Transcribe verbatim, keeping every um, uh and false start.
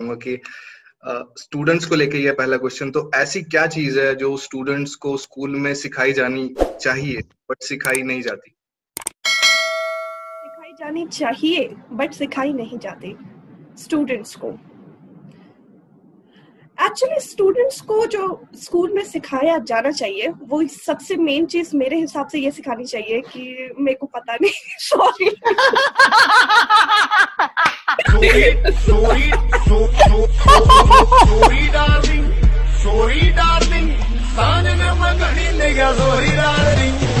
चाहूंगा कि स्टूडेंट्स को लेके ये पहला क्वेश्चन, तो ऐसी क्या चीज है जो स्टूडेंट्स को स्कूल में सिखाई जानी चाहिए बट सिखाई नहीं जाती? सिखाई जानी चाहिए बट सिखाई नहीं जाती स्टूडेंट्स को। एक्चुअली स्टूडेंट्स को जो स्कूल में सिखाया जाना चाहिए वो सबसे मेन चीज मेरे हिसाब से ये सिखानी चाहिए कि मेरे को पता नहीं, sorry sorry sorry darling, sorry darling, सांझ में मगनी नहीं गया, सॉरी डार्लिंग।